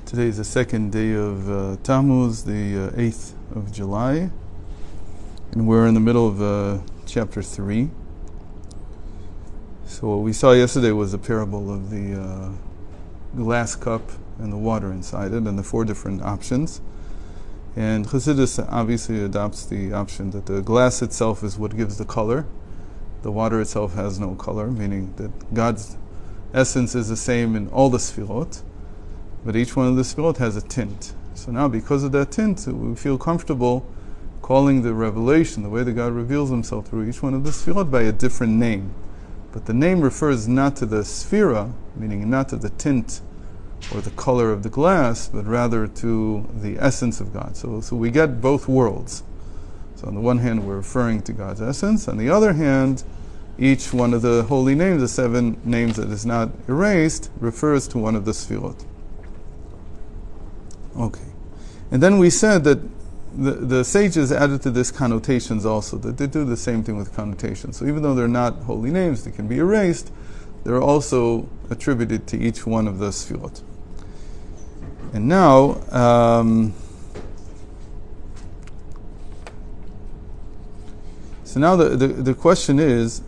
Today is the second day of Tammuz, the 8th of July, and we're in the middle of chapter 3. So what we saw yesterday was a parable of the glass cup and the water inside it, and the four different options. And Chassidus obviously adopts the option that the glass itself is what gives the color. The water itself has no color, meaning that God's essence is the same in all the Sfirot, but each one of the Sfirot has a tint. So now, because of that tint, we feel comfortable calling the revelation, the way that God reveals himself through each one of the Sfirot, by a different name. But the name refers not to the Sphira, meaning not to the tint or the color of the glass, but rather to the essence of God. So we get both worlds. So on the one hand, we're referring to God's essence. On the other hand, each one of the holy names, the 7 names that is not erased, refers to one of the Sfirot. Okay. And then we said that the sages added to this connotations also, that they do the same thing with connotations. So even though they're not holy names, they can be erased, they're also attributed to each one of the Sfirot. And now, so now the question is,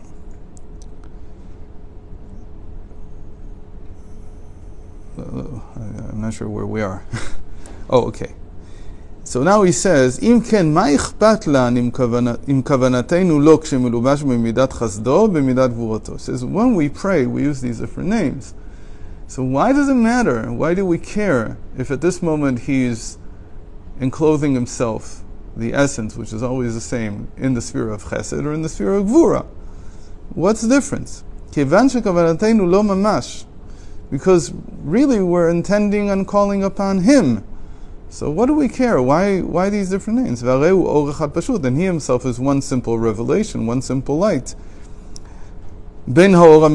I'm not sure where we are. Oh, okay. So now he says, "Im ken ma ichpat lan im kavanatenu lo kshemulubash b'midat chasdo b'midat gvurato." Says when we pray, we use these different names. So why does it matter? Why do we care if at this moment he's enclothing himself, the essence, which is always the same, in the sphere of chesed or in the sphere of gvura? What's the difference? Kevan shekavanatenu lo mamash. Because really we're intending on calling upon him. So what do we care? Why these different names? And he himself is one simple revelation, one simple light. Regardless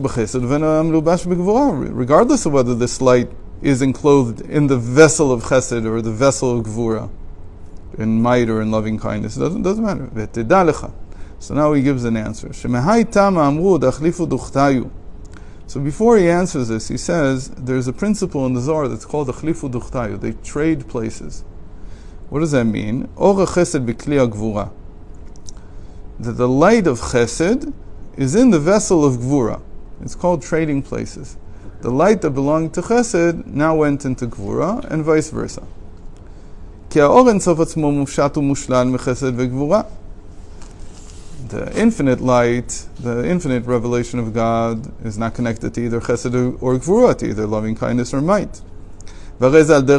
of whether this light is enclosed in the vessel of chesed or the vessel of gvura, in might or in loving kindness, it doesn't matter. So now he gives an answer. So before he answers this, he says there's a principle in the Zohar that's called the Achlifu Duchtayu. They trade places. What does that mean? Ora chesed b'kli gvura. That the light of chesed is in the vessel of gvura. It's called trading places. The light that belonged to chesed now went into gvura, and vice versa. Ki ha'or en sof atzmo mufshat u'mushlan mechesed ve'gvura. The infinite light, the infinite revelation of God is not connected to either chesed or gvura, to either loving kindness or might. The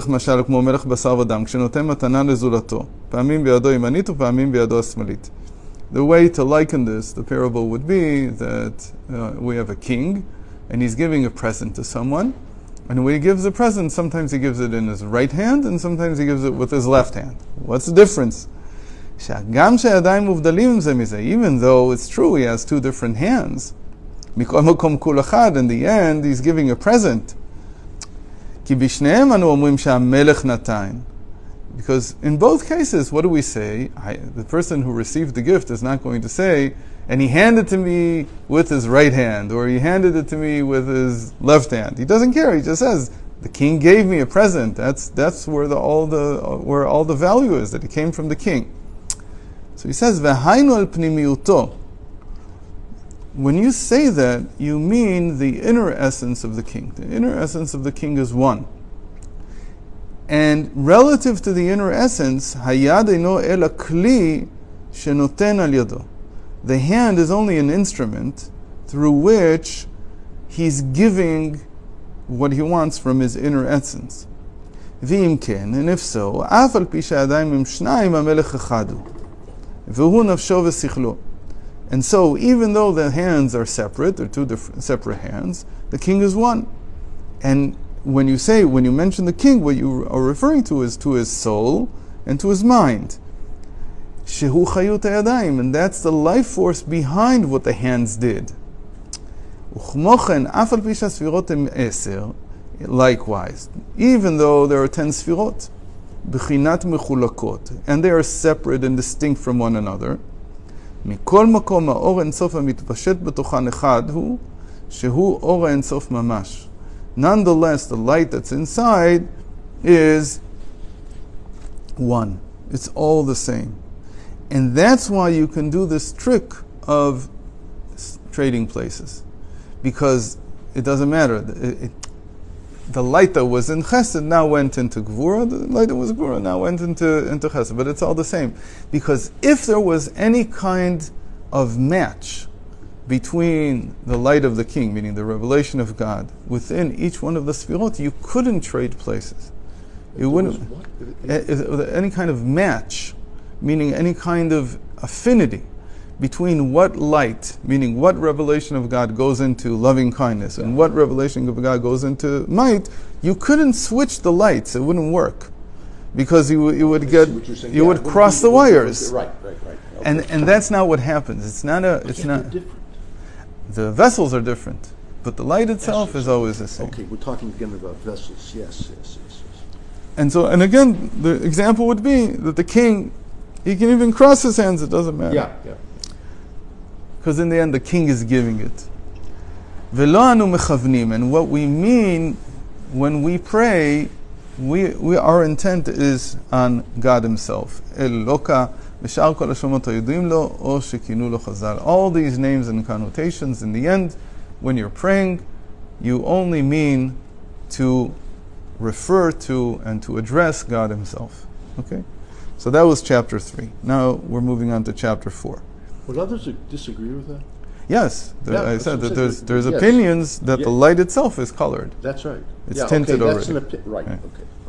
way to liken this, the parable would be that we have a king, and he's giving a present to someone, and when he gives a present, sometimes he gives it in his right hand, and sometimes he gives it with his left hand. What's the difference? Even though it's true he has 2 different hands, in the end he's giving a present. Because in both cases, what do we say? The person who received the gift is not going to say, and he handed it to me with his right hand, or he handed it to me with his left hand. He doesn't care. He just says, the king gave me a present. That's where all the value is, that it came from the king. So he says, "V'hainu al pnimiyuto." When you say that, you mean the inner essence of the king. The inner essence of the king is one. And relative to the inner essence, hayad eino ela kli shenoten al yado. The hand is only an instrument through which he's giving what he wants from his inner essence. V'im ken, and if so, af al pi she'adayim im shnayim hamelech echadu. And so, even though the hands are separate, they're 2 separate hands, the king is one. And when you mention the king, what you are referring to is to his soul and to his mind. Shehu chayut hayadayim, and that's the life force behind what the hands did. Likewise, even though there are 10 sfirot, b'chinat mechulakot, and they are separate and distinct from one another. מכל מקום האור אינסוף המתפשט בתוכן אחד הוא שהוא אור האינסוף ממש. Nonetheless, the light that's inside is one. It's all the same. And that's why you can do this trick of trading places. Because it doesn't matter. The light that was in Chesed now went into Gvura. The light that was Gvura now went into Chesed. But it's all the same. Because if there was any kind of match between the light of the king, meaning the revelation of God, within each one of the Sfirot, you couldn't trade places. You wouldn't. Any kind of match, meaning any kind of affinity between what light, meaning what revelation of God goes into loving kindness, and what revelation of God goes into might, you couldn't switch the lights. It wouldn't work, because you would cross the wires. Right. Okay. And that's not what happens. It's not. Different. The vessels are different, but the light itself is always the same. Okay, we're talking again about vessels. Yes. And again, the example would be that the king, he can even cross his hands. It doesn't matter. Yeah. Because in the end, the king is giving it. Velo anu mechavnim, and what we mean when we pray, our intent is on God Himself. Eloka v'shar kol hashemot hayudim lo, or shekinu lo chazal. All these names and connotations, in the end, when you're praying, you only mean to refer to and to address God Himself. Okay? So that was chapter 3. Now we're moving on to chapter 4. Would others disagree with that? Yes, I said that there's opinions that the light itself is colored. That's right. It's tinted already. Right. Okay.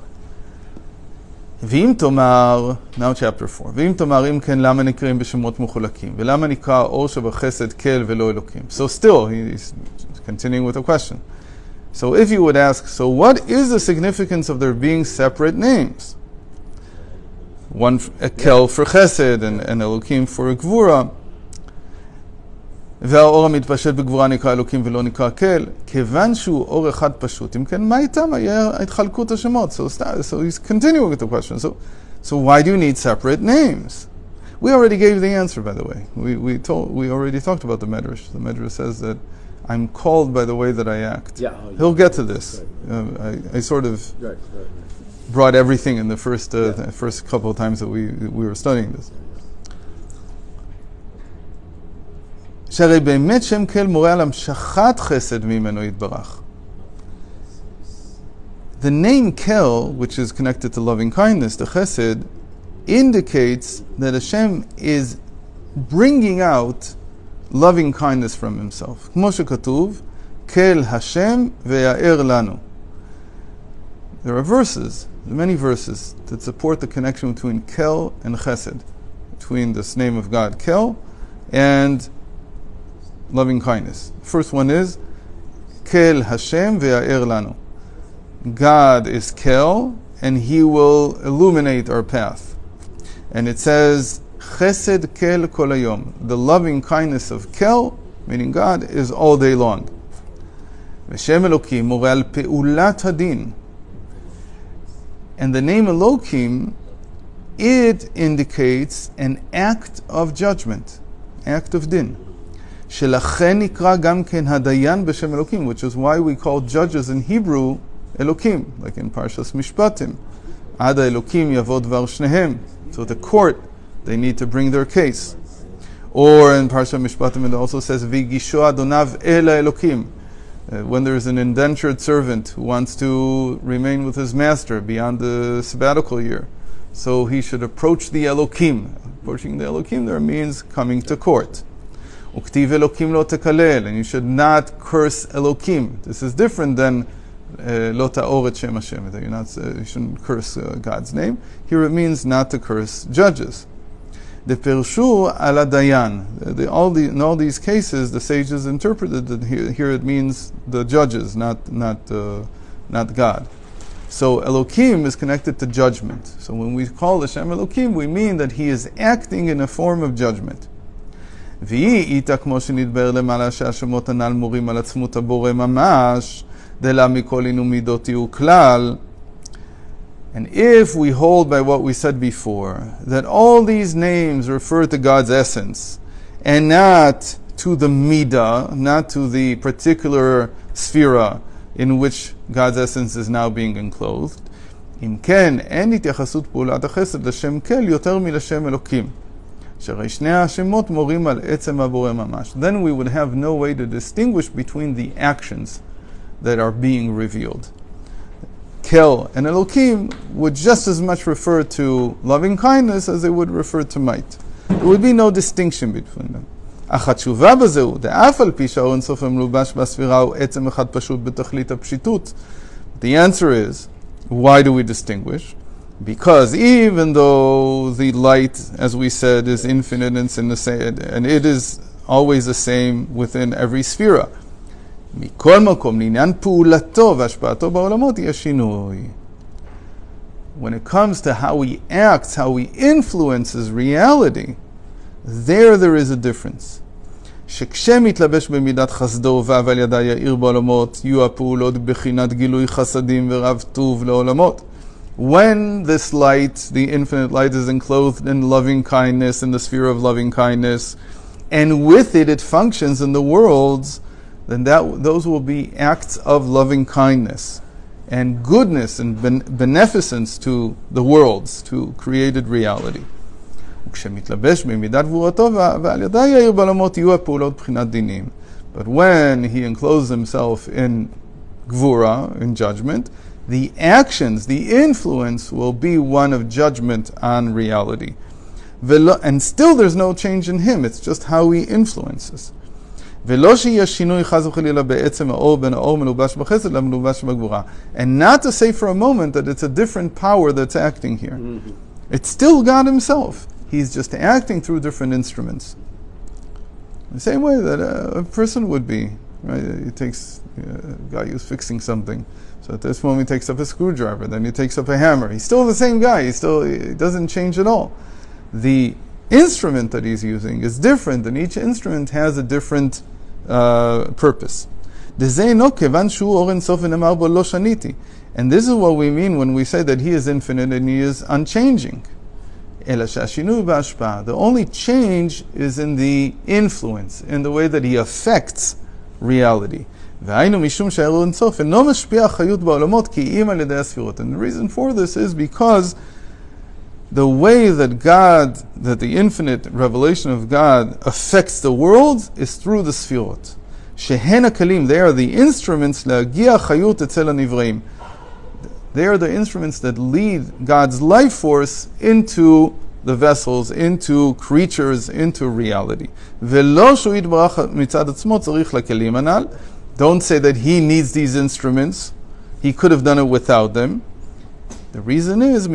V'im tomar, now chapter 4. V'im tomar im ken lama nikrim b'shemot muchulakim v'lama nikra or shebachesed kel v'lo elokim. So still, he's continuing with a question. So if you would ask, so what is the significance of there being separate names? One kel for chesed and elokim for gvura. והאור המתפשט בגבורה נקרא אלוקים ולא נקרא כל, כיוון שהוא אור אחד פשוט, אם כן, מה איתם היה התחלקות השמות? So he's continuing with the question. So why do you need separate names? We already gave the answer, by the way. We already talked about the Medrash. The Medrash says that I'm called by the way that I act. He'll get to this. I sort of brought everything in the first couple of times that we were studying this. שהרי באמת שם כל מורה על המשכת חסד ממנו יתברך. The name Kel, which is connected to loving kindness, the chesed, indicates that Hashem is bringing out loving kindness from Himself. כמו שכתוב, Kel Hashem ve'ya'er lanu. There are verses, many verses, that support the connection between Kel and chesed, between this name of God, Kel, and loving kindness. First one is Kel Hashem ve'ya'er lanu. God is Kel, and He will illuminate our path. And it says Chesed Kel kol hayom. The loving kindness of Kel, meaning God, is all day long. V'shem Elokim mora al pe'ulat hadin. And the name Elokim, it indicates an act of judgment, act of din. שלכן נקרא גם כן הדיין בשם אלוקים, which is why we call judges in Hebrew Elokim, like in Parshas Mishpatim. עד האלוקים יבוא דבר שניהם. So the court, they need to bring their case. Or in Parshas Mishpatim it also says, ויגישו אדוניו אל האלוקים. When there's an indentured servant who wants to remain with his master beyond the sabbatical year, so he should approach the Elokim. Approaching the Elokim there means coming to court. Uktiv Elokim lo tekalel, and you should not curse Elokim. This is different than lo ta'or et shem Hashem. You shouldn't curse God's name. Here it means not to curse judges. The Pirshu ala dayan. In all these cases, the sages interpreted that here it means the judges, not God. So Elokim is connected to judgment. So when we call Hashem Elokim, we mean that He is acting in a form of judgment. והיא איתה כמו שנדבר למעלה שהשמות הנ"ל מורים על עצמות הבורא ממש, דלה מכל אינו מידות יהיו כלל. And if we hold by what we said before, that all these names refer to God's essence, and not to the midah, not to the particular sphera in which God's essence is now being enclosed, אם כן, אין התייחסות פעולת החסד לשם כל יותר מלשם אלוקים. שהרי שני השמות מורים על עצם הבורא ממש. Then we would have no way to distinguish between the actions that are being revealed. Kel and Elokim would just as much refer to loving kindness as they would refer to might. There would be no distinction between them. אך התשובה בזה הוא, דאף על פי שהאור אינסוף המלובש בספירה הוא עצם אחד פשוט בתכלית הפשיטות. The answer is, why do we distinguish? Because even though the light, as we said, is infinite and it is always the same within every sphere, מכל מקום, לעניין פעולתו והשפעתו בעולמות, יש שינוי. When it comes to how he acts, how he influences reality, there is a difference. שכשמתלבש במידת חסדו ועל ידה יאיר בעולמות, יהיו הפעולות בחינת גילוי חסדים ורב טוב לעולמות. When this light, the infinite light, is enclosed in loving kindness, in the sphere of loving kindness, and with it functions in the worlds, then those will be acts of loving kindness and goodness and beneficence to the worlds, to created reality. וכשמתלבש במידת גבורתו ועל ידה יאיר בעולמות יהיו הפעולות בחינת דינים. But when he encloses himself in gvura, in judgment, the actions, the influence will be one of judgment on reality. And still there's no change in him, it's just how he influences. ולא שיהיה שינוי חס וחלילה בעצם האור בין האור מלובש בחסד למלובש בגבורה. And not to say for a moment that it's a different power that's acting here. Mm-hmm. It's still God himself. He's just acting through different instruments. The same way that a person would be, right? He takes, a guy who's fixing something. So at this moment he takes up a screwdriver, then he takes up a hammer. He's still the same guy. He doesn't change at all. The instrument that he's using is different, and each instrument has a different purpose. And this is what we mean when we say that he is infinite and he is unchanging. The only change is in the influence, in the way that he affects reality. And the reason for this is because the way that the infinite revelation of God affects the world is through the sfirot. They are the instruments They are the instruments that lead God's life force into the vessels, into creatures, into reality. Don't say that he needs these instruments. He could have done it without them. The reason is,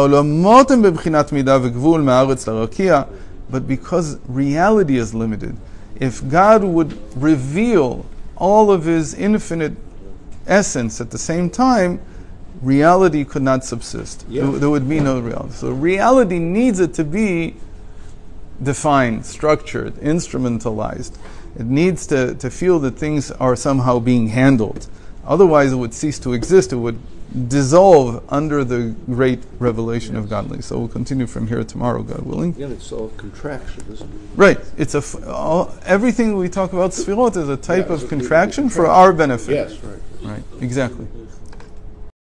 but because reality is limited. If God would reveal all of his infinite essence at the same time, reality could not subsist. Yeah. There would be no reality. So reality needs it to be defined, structured, instrumentalized. It needs to feel that things are somehow being handled. Otherwise it would cease to exist. It would dissolve under the great revelation of godliness. So we'll continue from here tomorrow, God willing. Yeah, it's all contraction, isn't it? Right. It's everything we talk about Sfirot is a type of contraction for our benefit. Yes, right. Right, exactly.